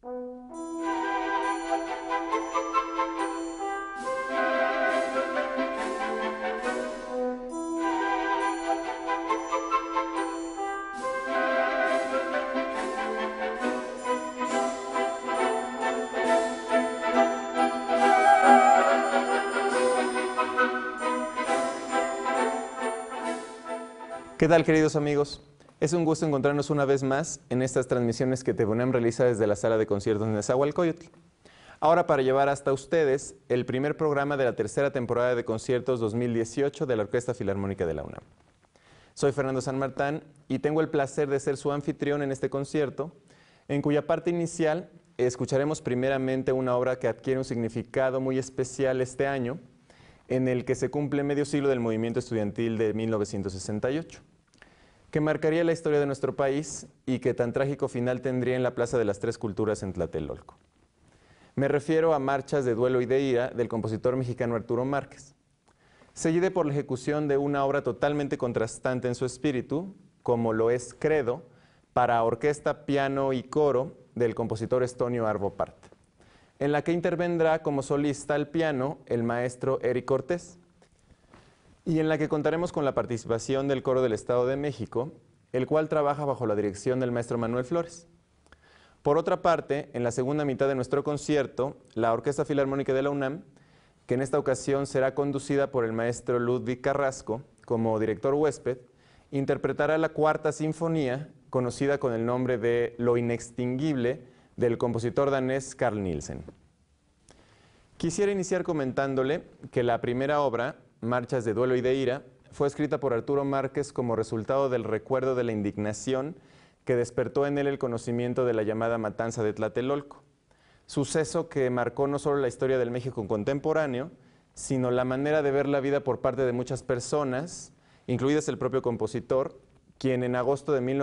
¿Qué tal, queridos amigos? Es un gusto encontrarnos una vez más en estas transmisiones que TV UNAM realiza desde la sala de conciertos de Nezahualcóyotl. Ahora para llevar hasta ustedes el primer programa de la tercera temporada de conciertos 2018 de la Orquesta Filarmónica de la UNAM. Soy Fernando San Martán y tengo el placer de ser su anfitrión en este concierto, en cuya parte inicial escucharemos primeramente una obra que adquiere un significado muy especial este año, en el que se cumple medio siglo del movimiento estudiantil de 1968. Que marcaría la historia de nuestro país y que tan trágico final tendría en la Plaza de las Tres Culturas en Tlatelolco. Me refiero a Marchas de Duelo y de Ira del compositor mexicano Arturo Márquez, seguida por la ejecución de una obra totalmente contrastante en su espíritu, como lo es Credo, para orquesta, piano y coro del compositor estonio Arvo Pärt, en la que intervendrá como solista al piano el maestro Eric Cortés, y en la que contaremos con la participación del Coro del Estado de México, el cual trabaja bajo la dirección del maestro Manuel Flores. Por otra parte, en la segunda mitad de nuestro concierto, la Orquesta Filarmónica de la UNAM, que en esta ocasión será conducida por el maestro Ludwig Carrasco como director huésped, interpretará la Cuarta Sinfonía, conocida con el nombre de Lo Inextinguible, del compositor danés Carl Nielsen. Quisiera iniciar comentándole que la primera obra, Marchas de Duelo y de Ira, fue escrita por Arturo Márquez como resultado del recuerdo de la indignación que despertó en él el conocimiento de la llamada matanza de Tlatelolco, suceso que marcó no solo la historia del México contemporáneo, sino la manera de ver la vida por parte de muchas personas, incluidas el propio compositor, quien en agosto de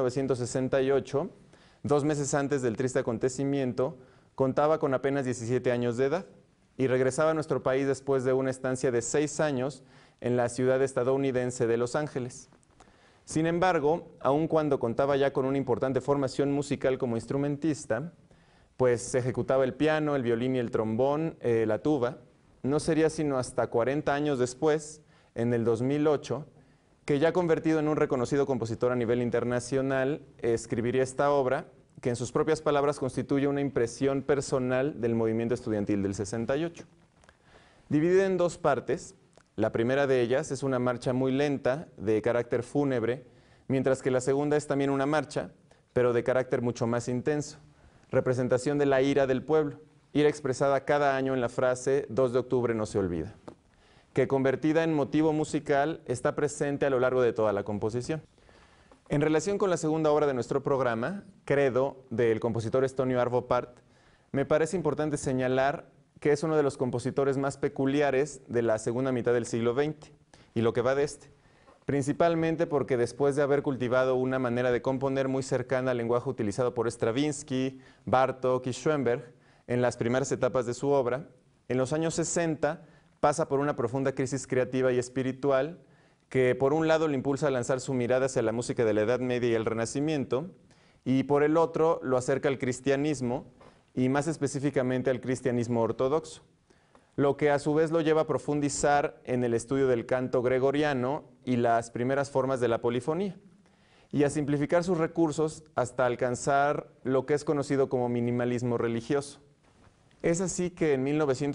1968, 2 meses antes del triste acontecimiento, contaba con apenas 17 años de edad y regresaba a nuestro país después de una estancia de 6 años en la ciudad estadounidense de Los Ángeles. Sin embargo, aun cuando contaba ya con una importante formación musical como instrumentista, pues ejecutaba el piano, el violín y el trombón, la tuba, no sería sino hasta 40 años después, en el 2008, que ya convertido en un reconocido compositor a nivel internacional, escribiría esta obra, que en sus propias palabras constituye una impresión personal del movimiento estudiantil del 68. Dividida en 2 partes, la primera de ellas es una marcha muy lenta, de carácter fúnebre, mientras que la segunda es también una marcha, pero de carácter mucho más intenso, representación de la ira del pueblo, ira expresada cada año en la frase 2 de octubre no se olvida, que convertida en motivo musical está presente a lo largo de toda la composición. En relación con la segunda obra de nuestro programa, Credo, del compositor estonio Arvo Pärt, me parece importante señalar que es uno de los compositores más peculiares de la segunda mitad del siglo XX y lo que va de este, principalmente porque después de haber cultivado una manera de componer muy cercana al lenguaje utilizado por Stravinsky, Bartók y Schoenberg en las primeras etapas de su obra, en los años 60 pasa por una profunda crisis creativa y espiritual que por un lado le impulsa a lanzar su mirada hacia la música de la Edad Media y el Renacimiento, y por el otro lo acerca al cristianismo, y más específicamente al cristianismo ortodoxo, lo que a su vez lo lleva a profundizar en el estudio del canto gregoriano y las primeras formas de la polifonía, y a simplificar sus recursos hasta alcanzar lo que es conocido como minimalismo religioso. Es así que en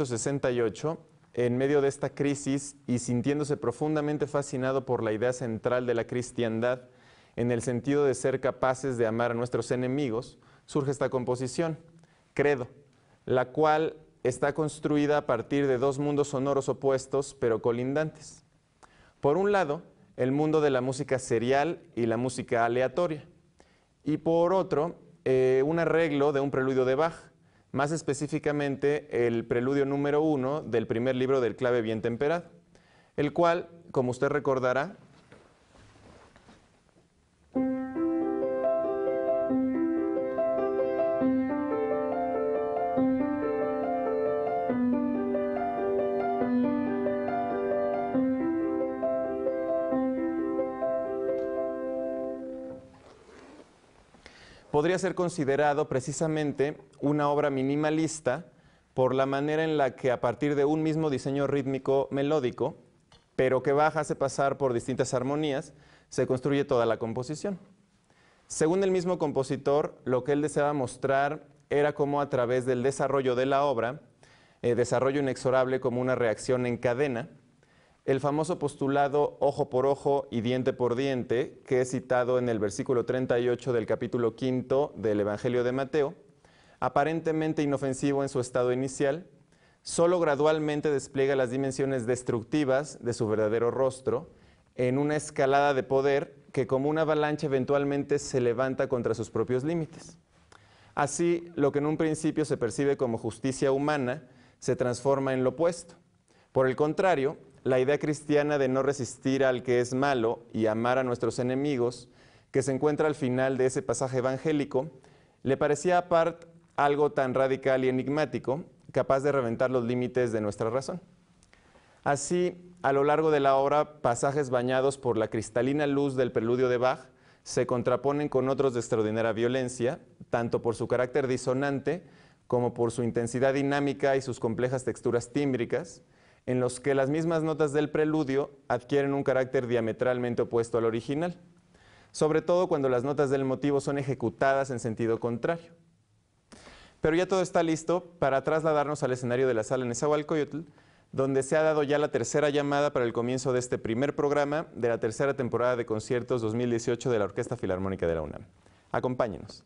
1968, en medio de esta crisis y sintiéndose profundamente fascinado por la idea central de la cristiandad, en el sentido de ser capaces de amar a nuestros enemigos, surge esta composición, Credo, la cual está construida a partir de 2 mundos sonoros opuestos pero colindantes. Por un lado, el mundo de la música serial y la música aleatoria, y por otro, un arreglo de un preludio de Bach, más específicamente el preludio número 1 del primer libro del clave bien temperado, el cual, como usted recordará, podría ser considerado precisamente una obra minimalista por la manera en la que a partir de un mismo diseño rítmico melódico, pero que Bach hace pasar por distintas armonías, se construye toda la composición. Según el mismo compositor, lo que él deseaba mostrar era cómo a través del desarrollo de la obra, desarrollo inexorable como una reacción en cadena, el famoso postulado ojo por ojo y diente por diente, que es citado en el versículo 38 del capítulo 5 del Evangelio de Mateo, aparentemente inofensivo en su estado inicial, solo gradualmente despliega las dimensiones destructivas de su verdadero rostro en una escalada de poder que como una avalancha eventualmente se levanta contra sus propios límites. Así, lo que en un principio se percibe como justicia humana se transforma en lo opuesto. Por el contrario, la idea cristiana de no resistir al que es malo y amar a nuestros enemigos, que se encuentra al final de ese pasaje evangélico, le parecía aparte algo tan radical y enigmático, capaz de reventar los límites de nuestra razón. Así, a lo largo de la obra, pasajes bañados por la cristalina luz del preludio de Bach se contraponen con otros de extraordinaria violencia, tanto por su carácter disonante como por su intensidad dinámica y sus complejas texturas tímbricas, en los que las mismas notas del preludio adquieren un carácter diametralmente opuesto al original, sobre todo cuando las notas del motivo son ejecutadas en sentido contrario. Pero ya todo está listo para trasladarnos al escenario de la sala Nezahualcóyotl, donde se ha dado ya la tercera llamada para el comienzo de este primer programa de la tercera temporada de conciertos 2018 de la Orquesta Filarmónica de la UNAM. Acompáñenos.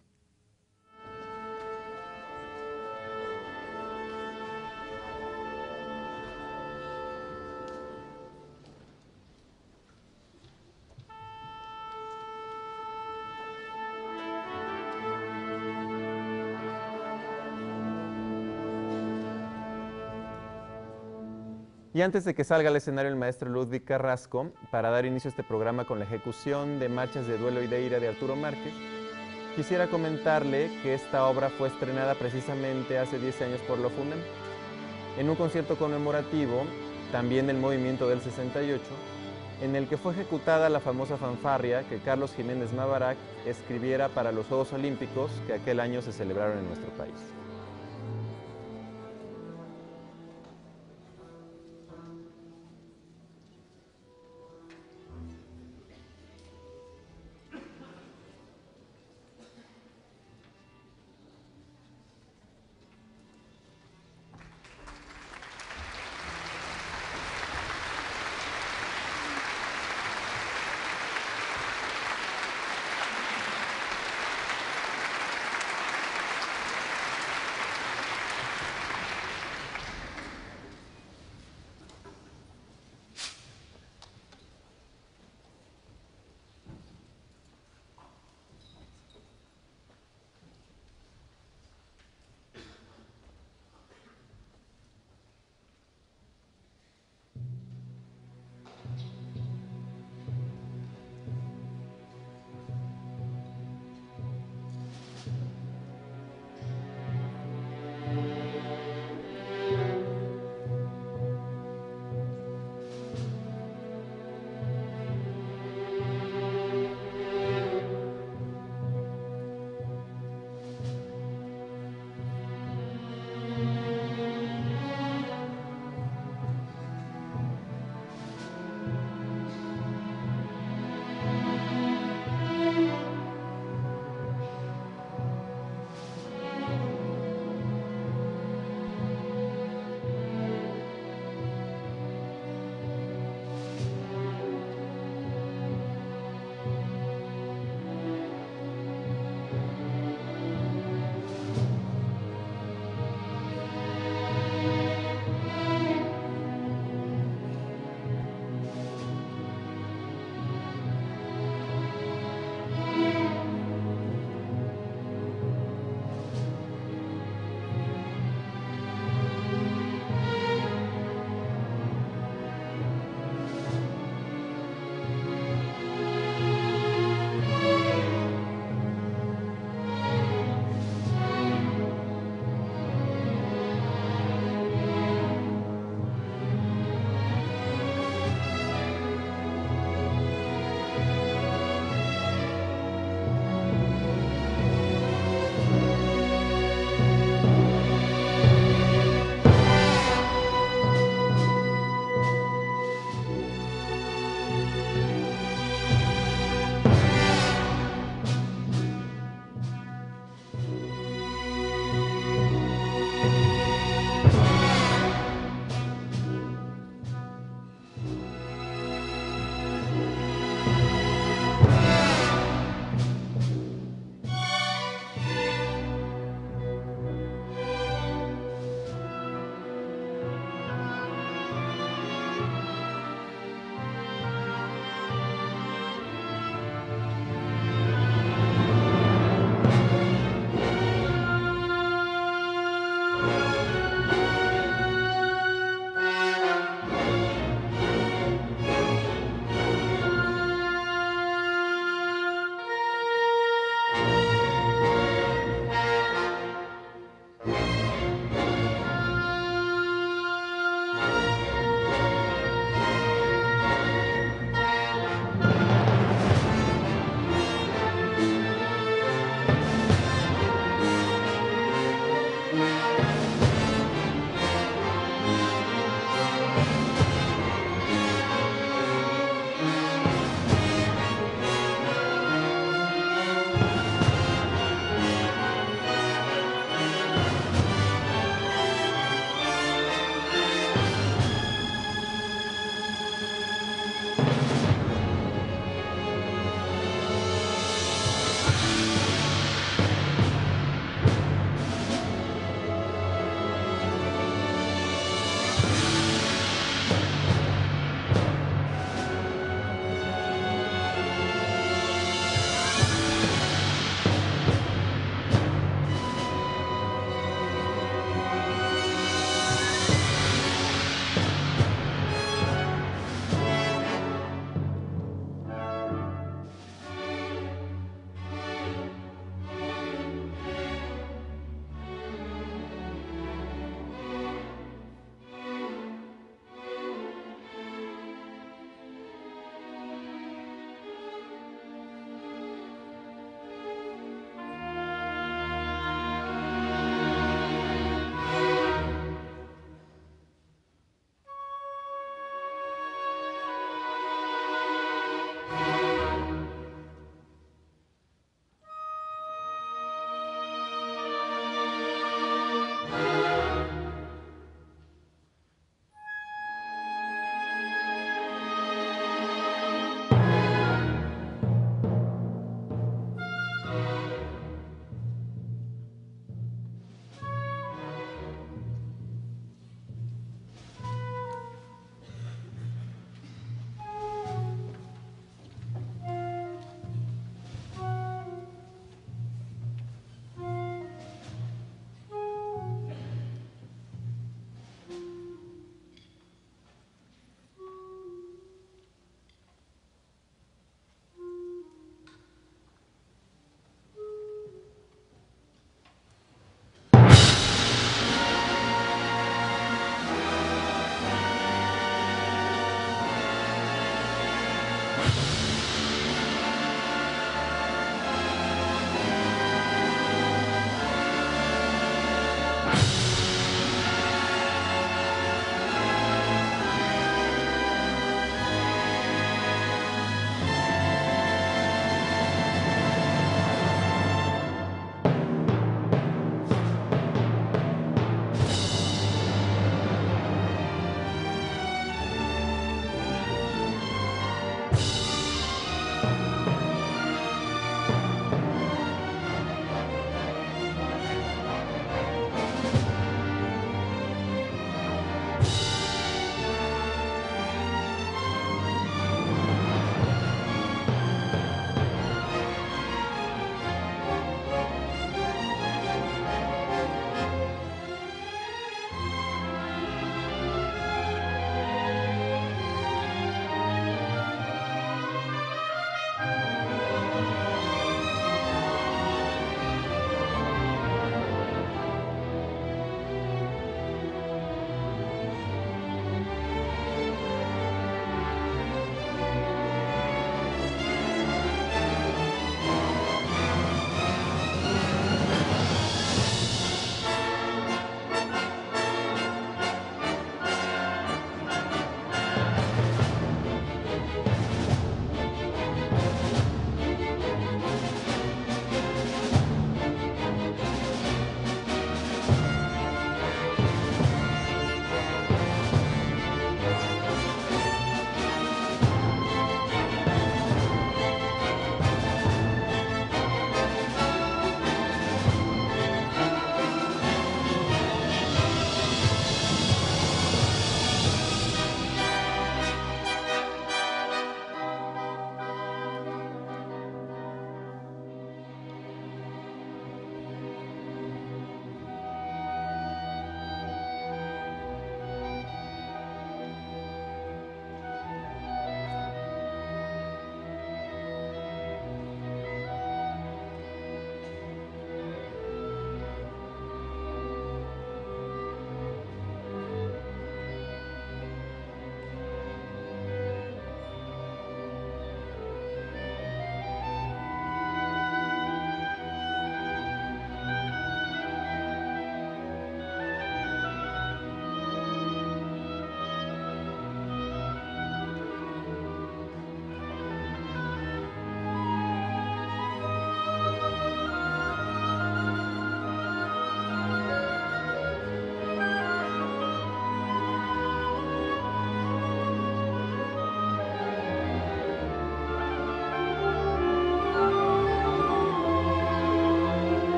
Y antes de que salga al escenario el maestro Ludwig Carrasco para dar inicio a este programa con la ejecución de marchas de duelo y de ira de Arturo Márquez, quisiera comentarle que esta obra fue estrenada precisamente hace 10 años por la FUNAM, en un concierto conmemorativo, también del movimiento del 68, en el que fue ejecutada la famosa fanfarria que Carlos Jiménez Mabarac escribiera para los Juegos Olímpicos que aquel año se celebraron en nuestro país.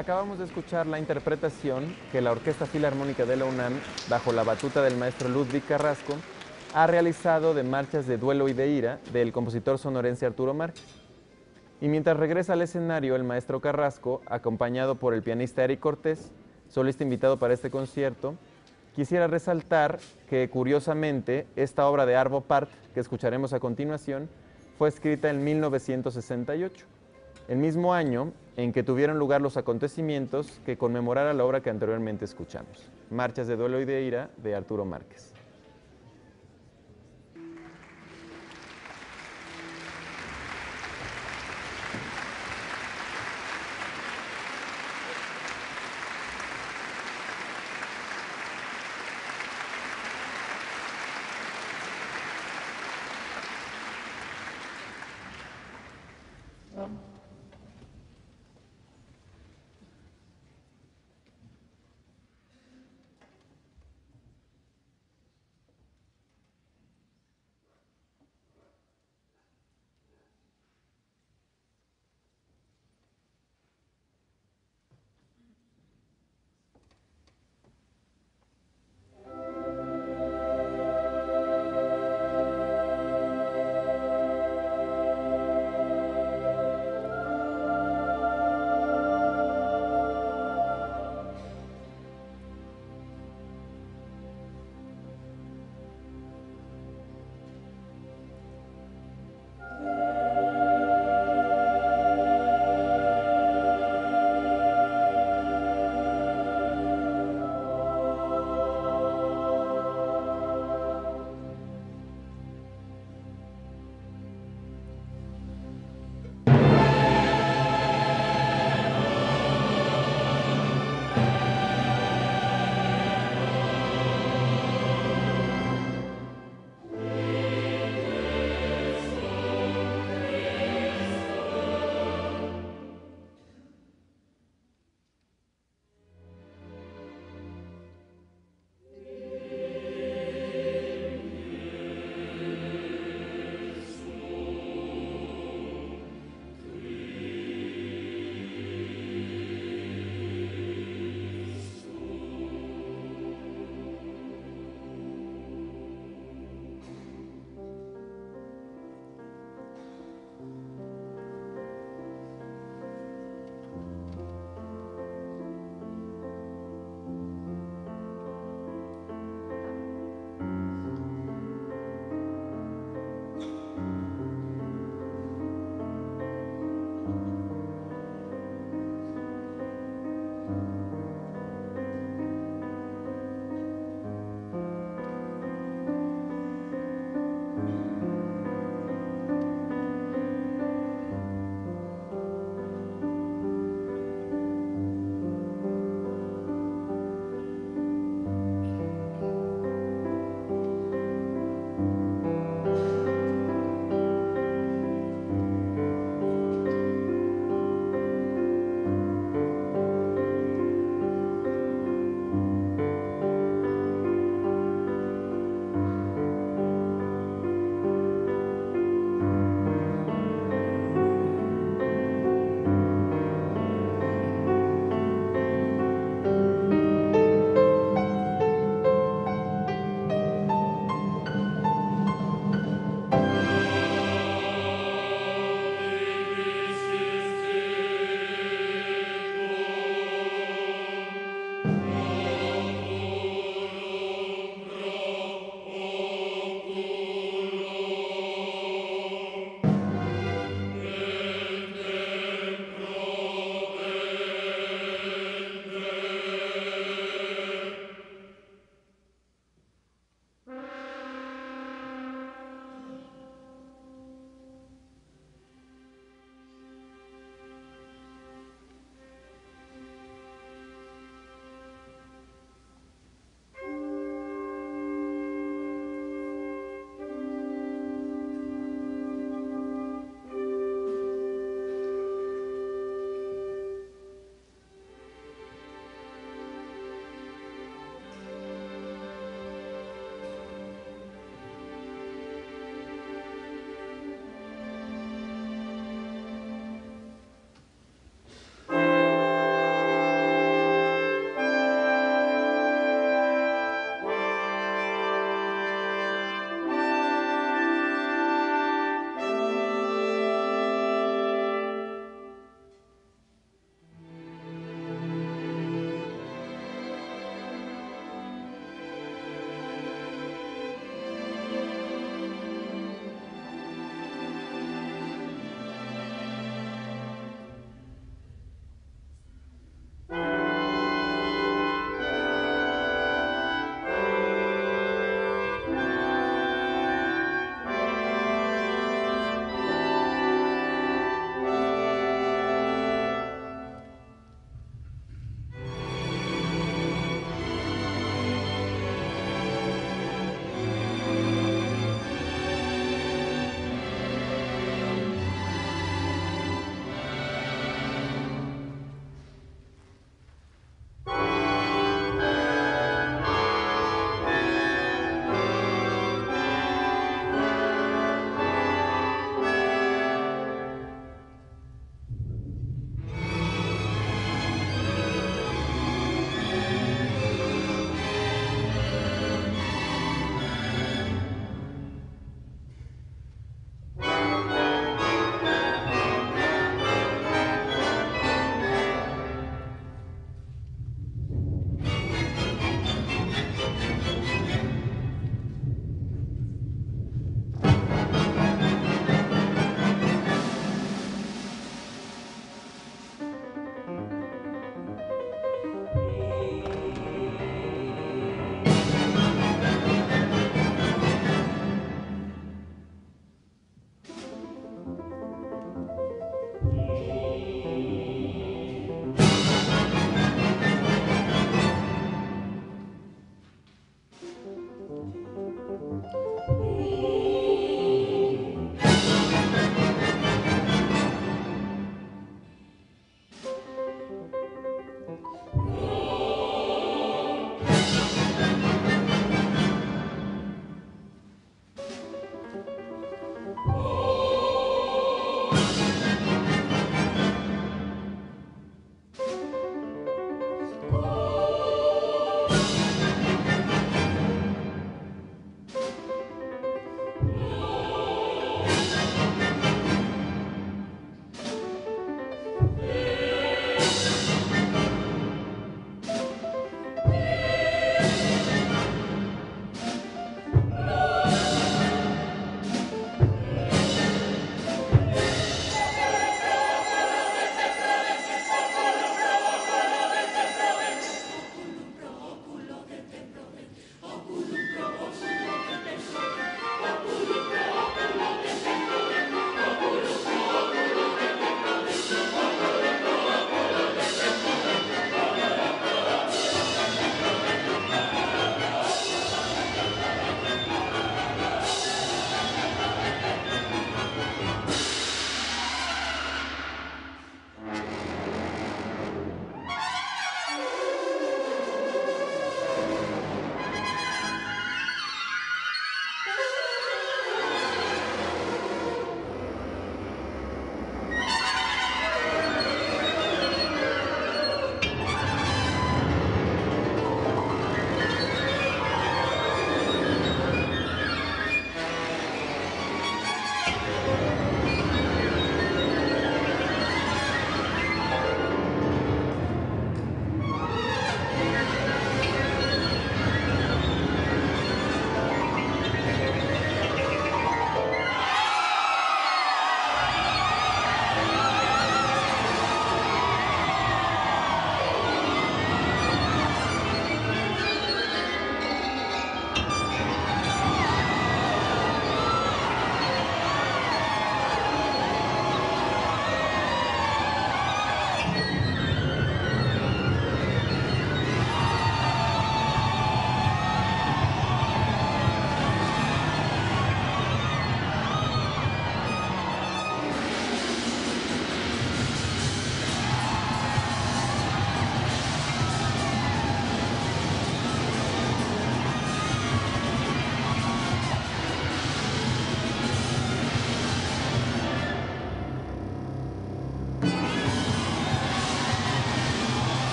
Acabamos de escuchar la interpretación que la Orquesta Filarmónica de la UNAM, bajo la batuta del maestro Ludwig Carrasco, ha realizado de marchas de duelo y de ira del compositor sonorense Arturo Márquez. Y mientras regresa al escenario el maestro Carrasco, acompañado por el pianista Eric Cortés, solista invitado para este concierto, quisiera resaltar que, curiosamente, esta obra de Arvo Pärt, que escucharemos a continuación, fue escrita en 1968, el mismo año en que tuvieron lugar los acontecimientos que conmemorara la obra que anteriormente escuchamos, Marchas de duelo y de ira, de Arturo Márquez.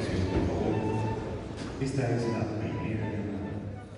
atención, por favor. Esta es la primera llamada.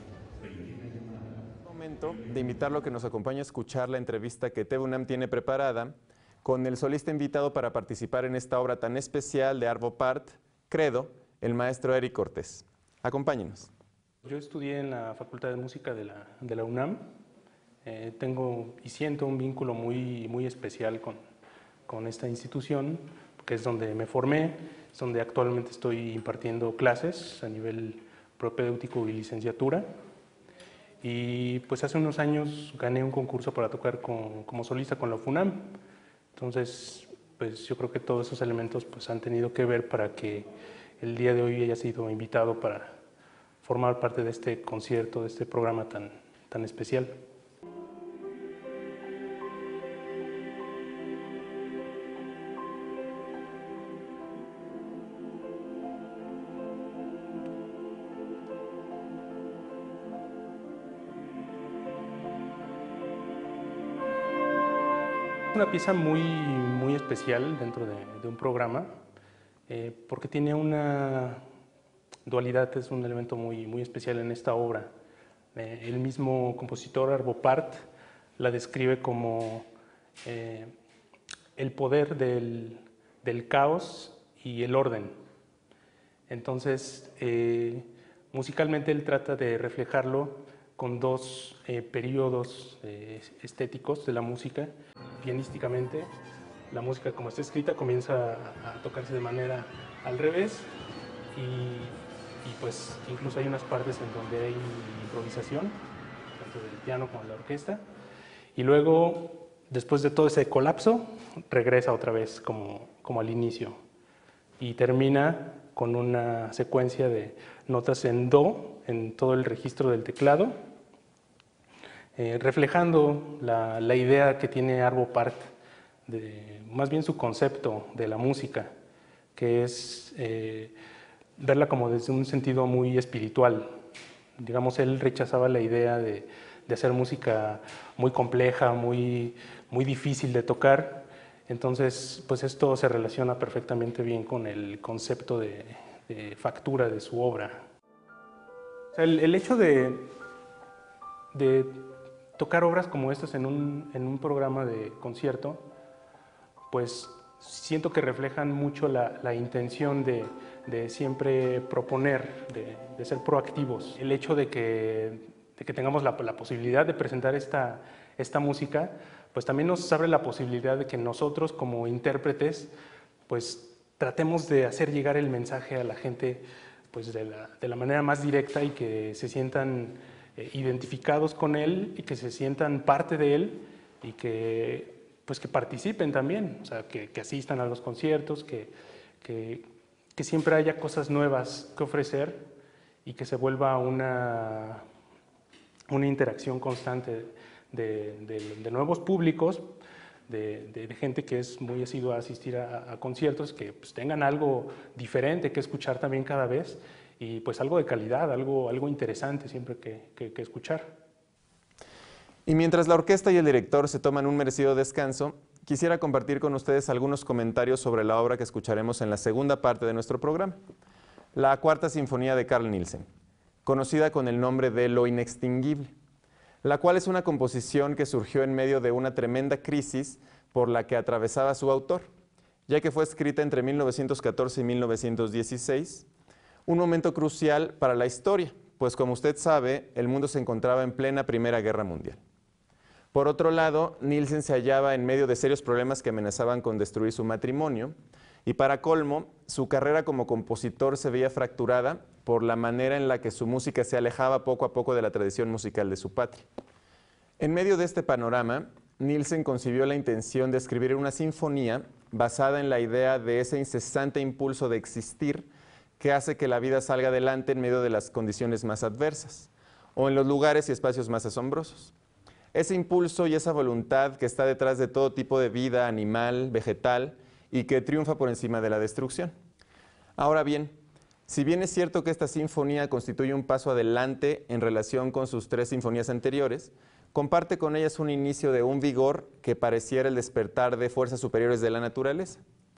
Momento de invitarlo a que nos acompañe a escuchar la entrevista que TV UNAM tiene preparada con el solista invitado para participar en esta obra tan especial de Arvo Pärt, Credo, el maestro Eric Cortés. Acompáñenos. Yo estudié en la Facultad de Música de la UNAM. Tengo y siento un vínculo muy especial con esta institución, que es donde me formé, es donde actualmente estoy impartiendo clases a nivel propedéutico y licenciatura. Y pues hace unos años gané un concurso para tocar como solista con la FUNAM. Entonces, pues yo creo que todos esos elementos pues han tenido que ver para que el día de hoy haya sido invitado para formar parte de este concierto, de este programa tan especial. Una pieza muy especial dentro de un programa, porque tiene una dualidad, es un elemento muy especial en esta obra. El mismo compositor Arvo Pärt la describe como el poder del caos y el orden. Entonces, musicalmente él trata de reflejarlo con dos periodos estéticos de la música. Pianísticamente, la música como está escrita comienza a tocarse de manera al revés y pues incluso hay unas partes en donde hay improvisación, tanto del piano como de la orquesta, y luego, después de todo ese colapso, regresa otra vez como al inicio y termina con una secuencia de notas en do en todo el registro del teclado, reflejando la idea que tiene Arvo Pärt, más bien su concepto de la música, que es verla como desde un sentido muy espiritual. Digamos, él rechazaba la idea de hacer música muy compleja, muy difícil de tocar. Entonces, pues esto se relaciona perfectamente bien con el concepto de factura de su obra. O sea, el hecho de tocar obras como estas en un programa de concierto, pues siento que reflejan mucho la intención de siempre proponer, de ser proactivos. El hecho de que tengamos la posibilidad de presentar esta música, pues también nos abre la posibilidad de que nosotros como intérpretes, pues tratemos de hacer llegar el mensaje a la gente pues de la manera más directa y que se sientan identificados con él y que se sientan parte de él y que participen también, o sea, que asistan a los conciertos, que siempre haya cosas nuevas que ofrecer y que se vuelva una interacción constante de nuevos públicos, de gente que es muy asidua a asistir a conciertos, que pues tengan algo diferente que escuchar también cada vez y pues algo de calidad, algo interesante siempre que escuchar. Y mientras la orquesta y el director se toman un merecido descanso, quisiera compartir con ustedes algunos comentarios sobre la obra que escucharemos en la segunda parte de nuestro programa, la Cuarta Sinfonía de Carl Nielsen, conocida con el nombre de Lo Inextinguible, la cual es una composición que surgió en medio de una tremenda crisis por la que atravesaba su autor, ya que fue escrita entre 1914 y 1916, un momento crucial para la historia, pues como usted sabe, el mundo se encontraba en plena Primera Guerra Mundial. Por otro lado, Nielsen se hallaba en medio de serios problemas que amenazaban con destruir su matrimonio, y para colmo, su carrera como compositor se veía fracturada por la manera en la que su música se alejaba poco a poco de la tradición musical de su patria. En medio de este panorama, Nielsen concibió la intención de escribir una sinfonía basada en la idea de ese incesante impulso de existir que hace que la vida salga adelante en medio de las condiciones más adversas, o en los lugares y espacios más asombrosos. Ese impulso y esa voluntad que está detrás de todo tipo de vida animal, vegetal, y que triunfa por encima de la destrucción. Ahora bien, si bien es cierto que esta sinfonía constituye un paso adelante en relación con sus 3 sinfonías anteriores, comparte con ellas un inicio de un vigor que pareciera el despertar de fuerzas superiores de la naturaleza.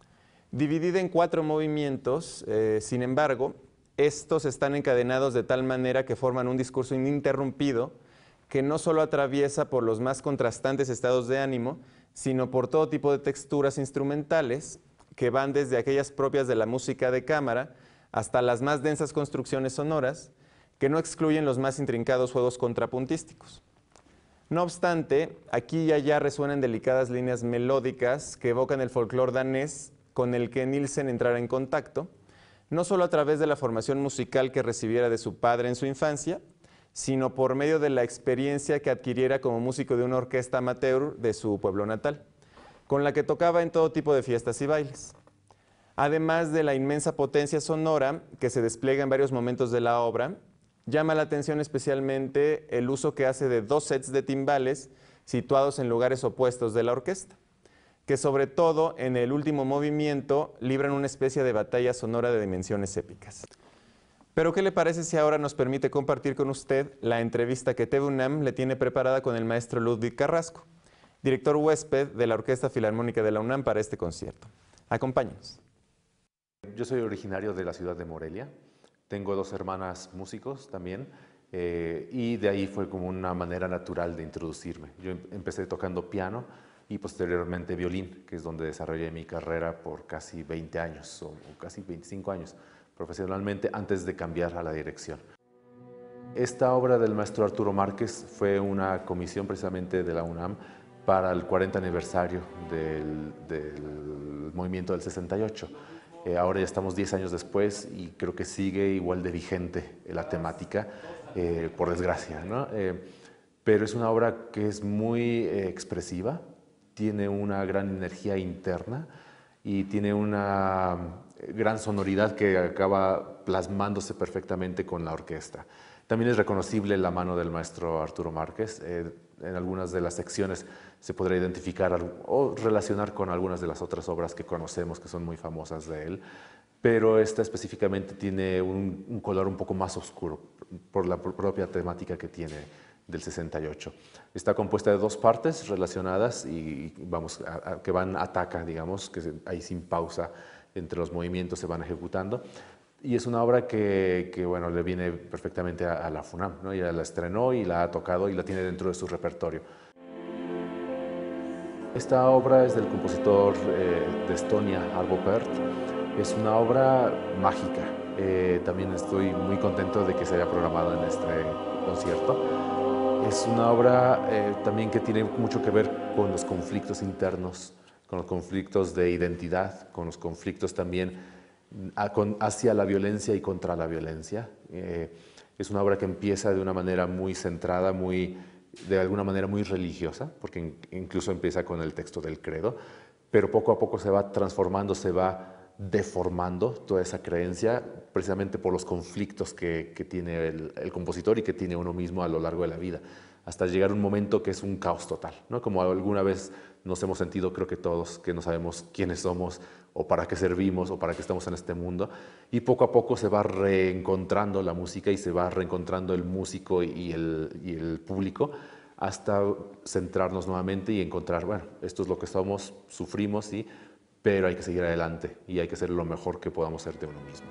Dividida en 4 movimientos, sin embargo, estos están encadenados de tal manera que forman un discurso ininterrumpido que no solo atraviesa por los más contrastantes estados de ánimo, sino por todo tipo de texturas instrumentales que van desde aquellas propias de la música de cámara hasta las más densas construcciones sonoras que no excluyen los más intrincados juegos contrapuntísticos. No obstante, aquí y allá resuenan delicadas líneas melódicas que evocan el folclore danés con el que Nielsen entrara en contacto, no solo a través de la formación musical que recibiera de su padre en su infancia, sino por medio de la experiencia que adquiriera como músico de una orquesta amateur de su pueblo natal, con la que tocaba en todo tipo de fiestas y bailes. Además de la inmensa potencia sonora que se despliega en varios momentos de la obra, llama la atención especialmente el uso que hace de 2 sets de timbales situados en lugares opuestos de la orquesta, que sobre todo en el último movimiento libran una especie de batalla sonora de dimensiones épicas. Pero ¿qué le parece si ahora nos permite compartir con usted la entrevista que TV UNAM le tiene preparada con el maestro Ludwig Carrasco, director huésped de la Orquesta Filarmónica de la UNAM para este concierto? Acompáñenos. Yo soy originario de la ciudad de Morelia. Tengo 2 hermanas músicos también, y de ahí fue como una manera natural de introducirme. Yo empecé tocando piano y posteriormente violín, que es donde desarrollé mi carrera por casi 20 años o casi 25 años profesionalmente antes de cambiar a la dirección. Esta obra del maestro Arturo Márquez fue una comisión precisamente de la UNAM para el 40 aniversario del movimiento del 68. Ahora ya estamos 10 años después y creo que sigue igual de vigente la temática, por desgracia, ¿no? Pero es una obra que es muy expresiva, tiene una gran energía interna y tiene una gran sonoridad que acaba plasmándose perfectamente con la orquesta. También es reconocible la mano del maestro Arturo Márquez. En algunas de las secciones se podrá identificar o relacionar con algunas de las otras obras que conocemos que son muy famosas de él, pero esta específicamente tiene un color un poco más oscuro por la propia temática que tiene del 68. Está compuesta de 2 partes relacionadas y vamos, que van a taca, digamos, que ahí sin pausa entre los movimientos se van ejecutando. Y es una obra que bueno, le viene perfectamente a la FUNAM, ¿no? Ella la estrenó y la ha tocado y la tiene dentro de su repertorio. Esta obra es del compositor de Estonia, Arvo Pärt. Es una obra mágica. También estoy muy contento de que se haya programado en este concierto. Es una obra también que tiene mucho que ver con los conflictos internos, con los conflictos de identidad, con los conflictos también hacia la violencia y contra la violencia. Es una obra que empieza de una manera muy centrada, de alguna manera muy religiosa, porque incluso empieza con el texto del credo, pero poco a poco se va transformando, se va deformando toda esa creencia precisamente por los conflictos que tiene el compositor y que tiene uno mismo a lo largo de la vida, hasta llegar a un momento que es un caos total, ¿no? Como alguna vez nos hemos sentido, creo que todos, que no sabemos quiénes somos o para qué servimos o para qué estamos en este mundo, y poco a poco se va reencontrando la música y se va reencontrando el músico y el público hasta centrarnos nuevamente y encontrar, bueno, esto es lo que somos, sufrimos, sí, pero hay que seguir adelante y hay que hacer lo mejor que podamos ser de uno mismo.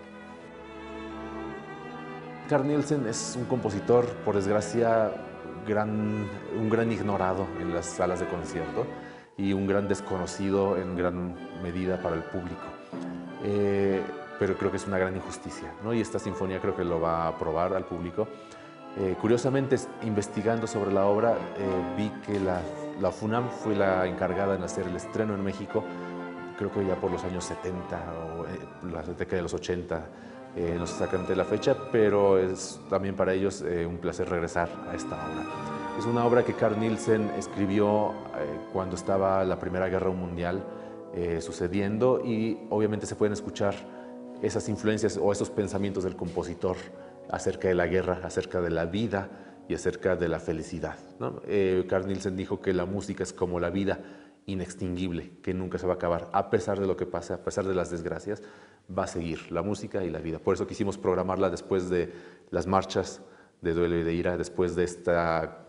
Carl Nielsen es un compositor, por desgracia, un gran ignorado en las salas de concierto y un gran desconocido en gran medida para el público. Pero creo que es una gran injusticia, ¿no? Y esta sinfonía creo que lo va a probar al público. Curiosamente, investigando sobre la obra, vi que la FUNAM fue la encargada en hacer el estreno en México, creo que ya por los años 70 o la década de los 80, no sé exactamente la fecha, pero es también para ellos un placer regresar a esta obra. Es una obra que Carl Nielsen escribió cuando estaba la Primera Guerra Mundial sucediendo, y obviamente se pueden escuchar esas influencias o esos pensamientos del compositor acerca de la guerra, acerca de la vida y acerca de la felicidad, ¿no? Carl Nielsen dijo que la música es como la vida, inextinguible, que nunca se va a acabar. A pesar de lo que pase, a pesar de las desgracias, va a seguir la música y la vida. Por eso quisimos programarla después de las marchas de duelo y de ira, después de esta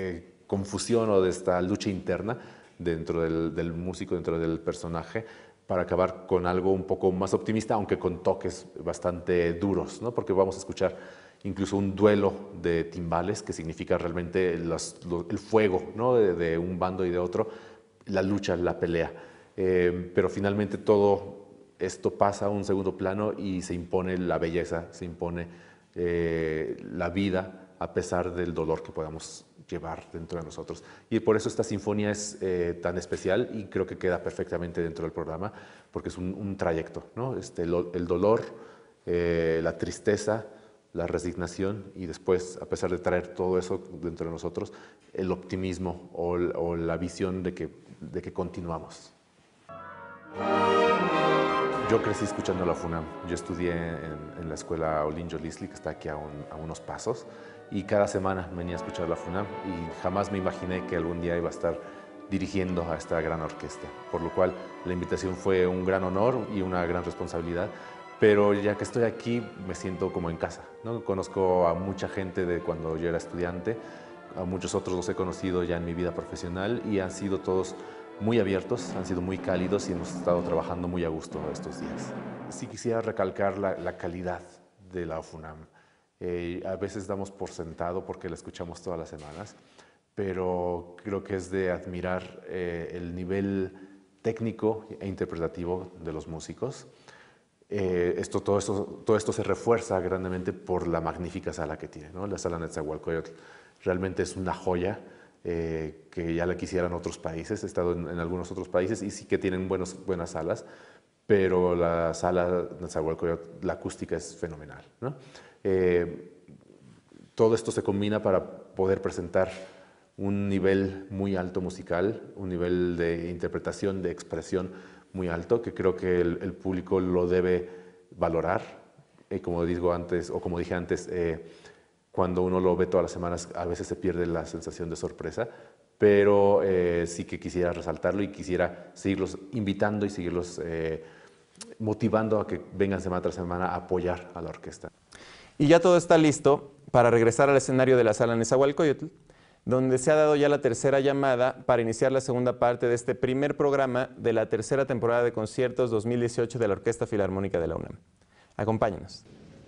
confusión o de esta lucha interna dentro del músico, dentro del personaje, para acabar con algo un poco más optimista, aunque con toques bastante duros, ¿no? Porque vamos a escuchar incluso un duelo de timbales, que significa realmente el fuego, ¿no? de un bando y de otro, la lucha, la pelea. Pero finalmente todo esto pasa a un segundo plano y se impone la belleza, se impone la vida, a pesar del dolor que podamos llevar dentro de nosotros. Y por eso esta sinfonía es tan especial y creo que queda perfectamente dentro del programa, porque es un trayecto, ¿no? El dolor, la tristeza, la resignación y después, a pesar de traer todo eso dentro de nosotros, el optimismo o la visión de que continuamos. Yo crecí escuchando la FUNAM. Yo estudié en la escuela Olinjo Lisli, que está aquí a unos pasos, y cada semana venía a escuchar la FUNAM y jamás me imaginé que algún día iba a estar dirigiendo a esta gran orquesta, por lo cual la invitación fue un gran honor y una gran responsabilidad, pero ya que estoy aquí me siento como en casa, ¿no? Conozco a mucha gente de cuando yo era estudiante, a muchos otros los he conocido ya en mi vida profesional y han sido todos muy abiertos, han sido muy cálidos y hemos estado trabajando muy a gusto estos días. Sí quisiera recalcar la calidad de la FUNAM. A veces damos por sentado porque la escuchamos todas las semanas, pero creo que es de admirar el nivel técnico e interpretativo de los músicos. Todo esto se refuerza grandemente por la magnífica sala que tiene, ¿no? La sala Netzahualcóyotl realmente es una joya que ya la quisieran otros países. He estado en algunos otros países y sí que tienen buenas salas, pero la sala Netzahualcóyotl, la acústica es fenomenal, ¿no? Todo esto se combina para poder presentar un nivel muy alto musical, un nivel de interpretación, de expresión muy alto, que creo que el público lo debe valorar. Como digo antes, o como dije antes, cuando uno lo ve todas las semanas, a veces se pierde la sensación de sorpresa, pero sí que quisiera resaltarlo y quisiera seguirlos invitando y seguirlos motivando a que vengan semana tras semana a apoyar a la orquesta. Y ya todo está listo para regresar al escenario de la sala Netzahualcóyotl, donde se ha dado ya la tercera llamada para iniciar la segunda parte de este primer programa de la tercera temporada de conciertos 2018 de la Orquesta Filarmónica de la UNAM. Acompáñenos.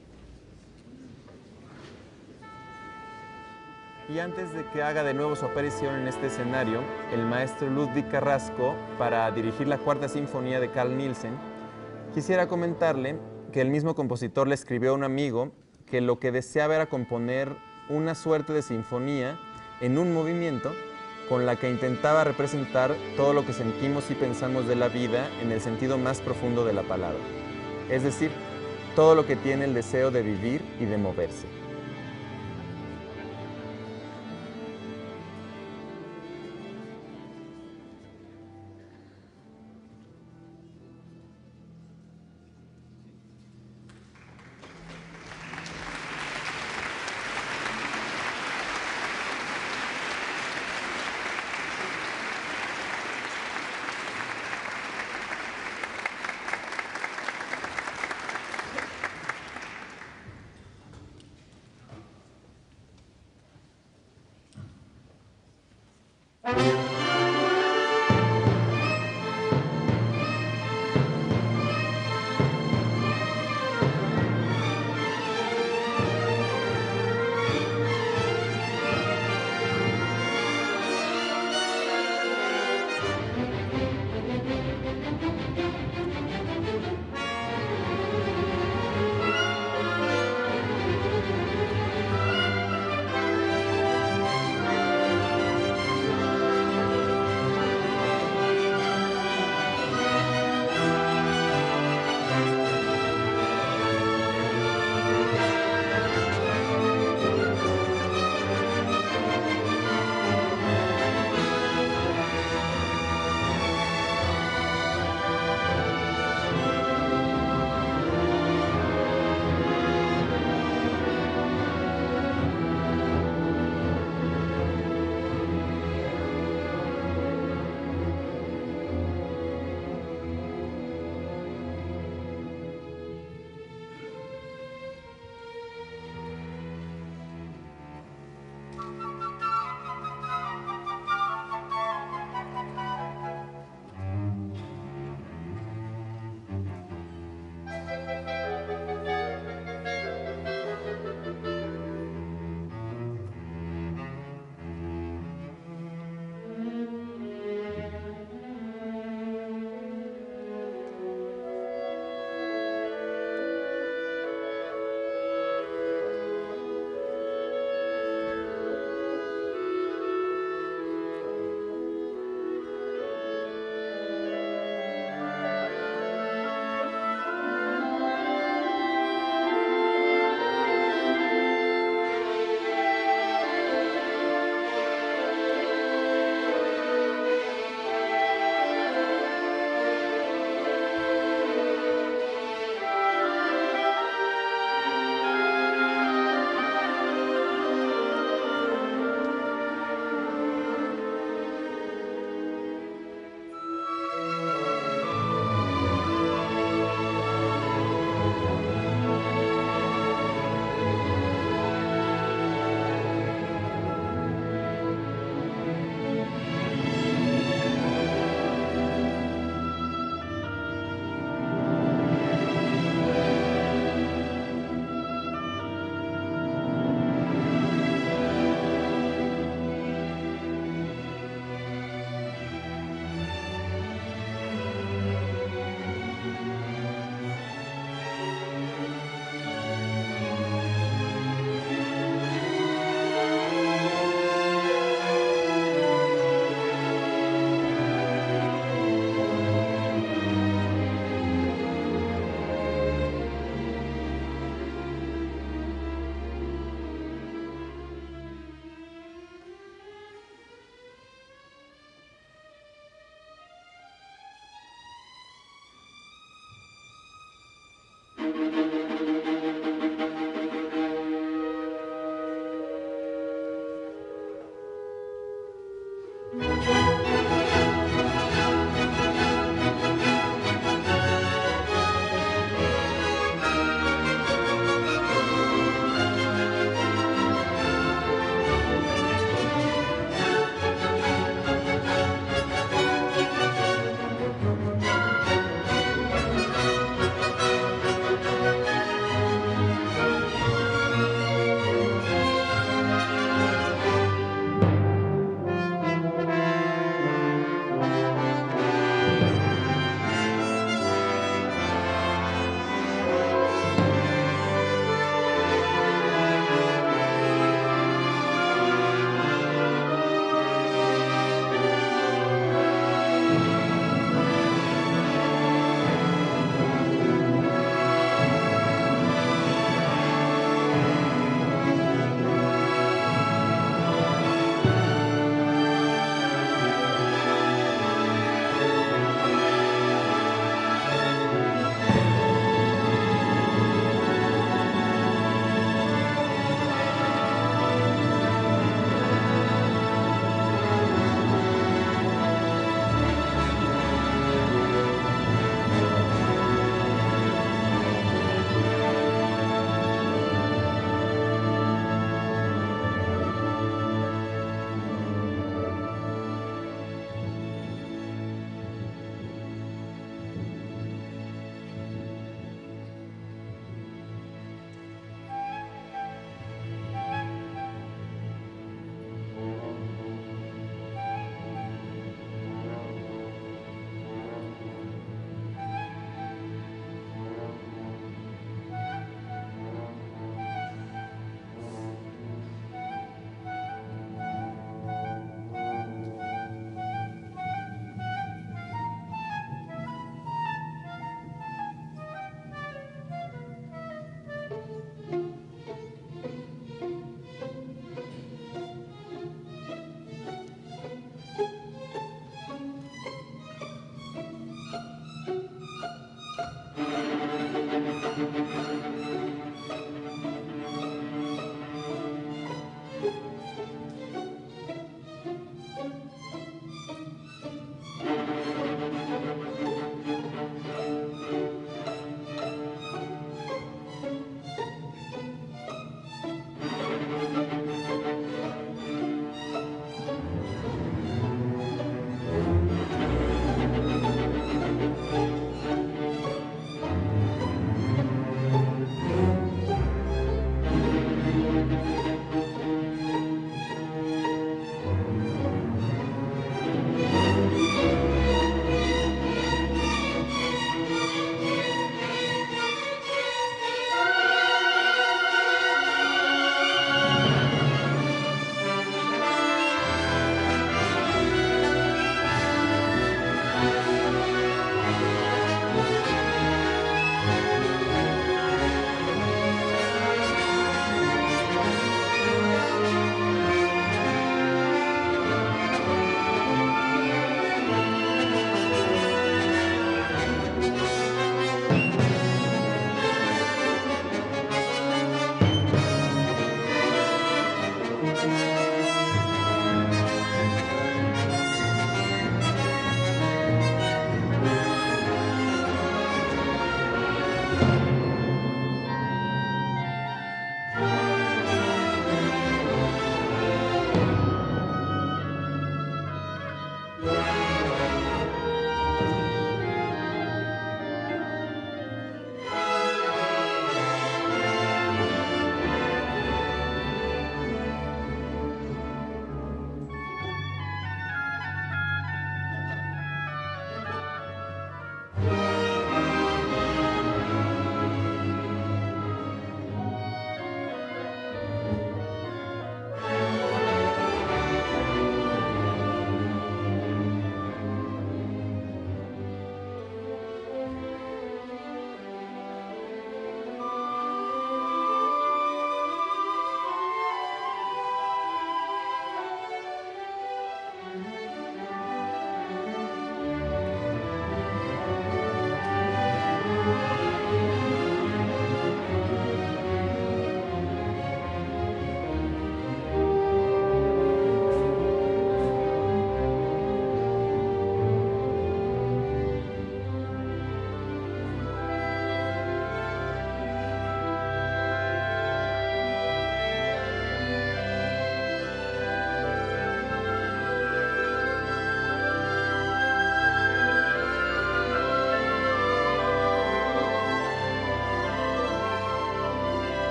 Y antes de que haga de nuevo su aparición en este escenario, el maestro Ludwig Carrasco, para dirigir la Cuarta Sinfonía de Carl Nielsen, quisiera comentarle que el mismo compositor le escribió a un amigo que lo que deseaba era componer una suerte de sinfonía en un movimiento con la que intentaba representar todo lo que sentimos y pensamos de la vida en el sentido más profundo de la palabra. Es decir, todo lo que tiene el deseo de vivir y de moverse.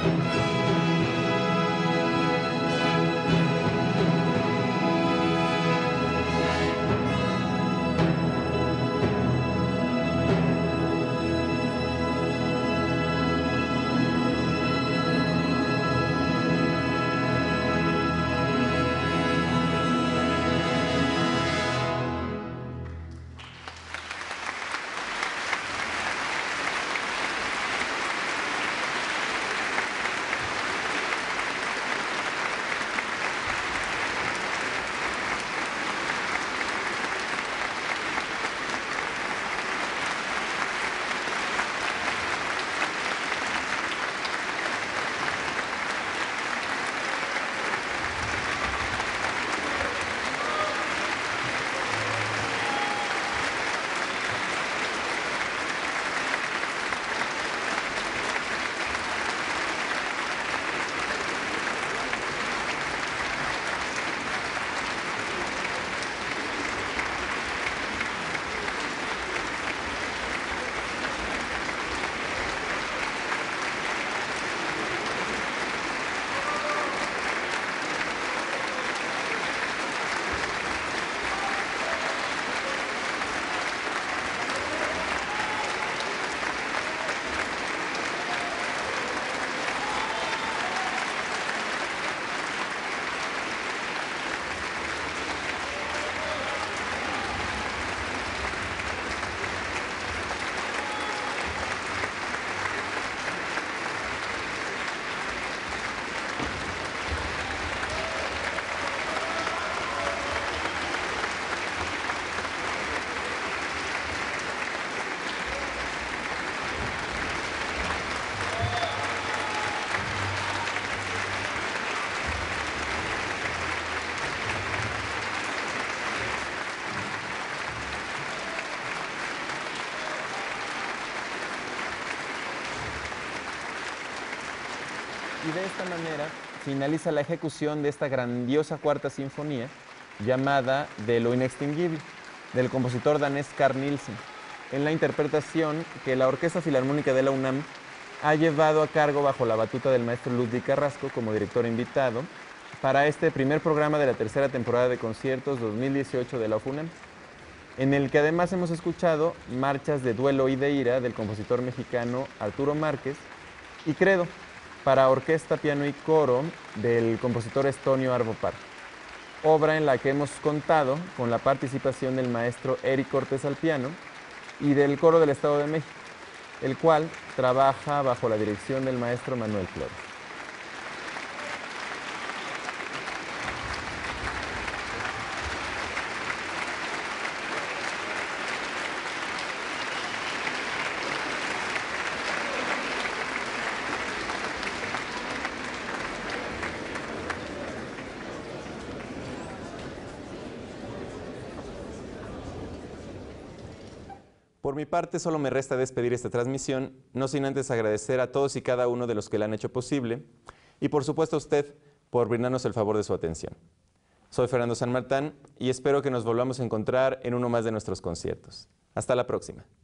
Y de esta manera finaliza la ejecución de esta grandiosa cuarta sinfonía llamada De lo inextinguible, del compositor danés Carl Nielsen, en la interpretación que la Orquesta Filarmónica de la UNAM ha llevado a cargo bajo la batuta del maestro Ludwig Carrasco como director invitado para este primer programa de la tercera temporada de conciertos 2018 de la UNAM, en el que además hemos escuchado marchas de Duelo y de Ira del compositor mexicano Arturo Márquez y Credo, para orquesta, piano y coro del compositor estonio Arvo Pärt, obra en la que hemos contado con la participación del maestro Eric Cortés al piano y del Coro del Estado de México, el cual trabaja bajo la dirección del maestro Manuel Flores. Por mi parte, solo me resta despedir esta transmisión, no sin antes agradecer a todos y cada uno de los que la han hecho posible, y por supuesto a usted por brindarnos el favor de su atención. Soy Fernando San Martán y espero que nos volvamos a encontrar en uno más de nuestros conciertos. Hasta la próxima.